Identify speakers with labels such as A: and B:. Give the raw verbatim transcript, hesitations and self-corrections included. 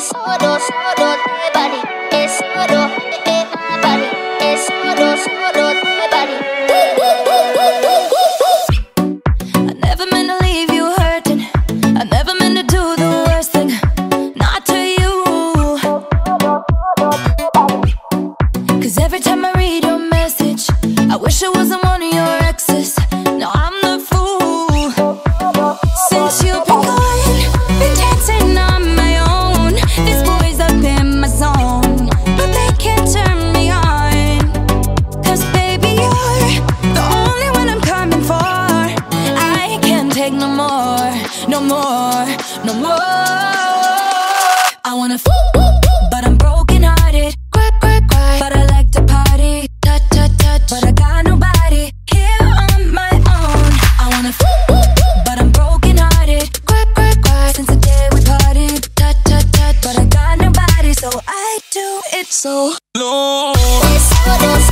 A: Es solo, solo de body. Es solo de my body. Es solo, solo de body.
B: I never meant to leave you hurting. I never meant to do the worst thing. Not to you. Cause every time I read your message, I wish I wasn't one of your exes. Now I'm the fool. Since you've been gone, been dancing on my own. This boy's up in my zone, but they can't turn me on. Cause baby, you're the only one I'm coming for. I can't take no more, no more, no more. I wanna f, but I'm broken hearted. Cry, cry, cry, but I like to party. Touch, touch, touch, but I got nobody here on my own. I wanna f, but I'm broken hearted. Cry, cry, cry, since the day we parted. Touch, touch, touch, but I got nobody, so I do it so low.
A: Es solo,